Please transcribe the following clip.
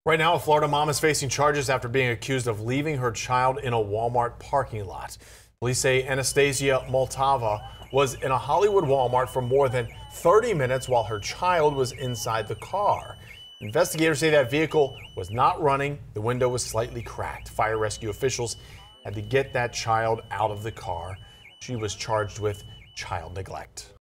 Right now, a Florida mom is facing charges after being accused of leaving her child in a Walmart parking lot. Police say Anastasia Moltava was in a Hollywood Walmart for more than 30 minutes while her child was inside the car. Investigators say that vehicle was not running. The window was slightly cracked. Fire rescue officials had to get that child out of the car. She was charged with child neglect.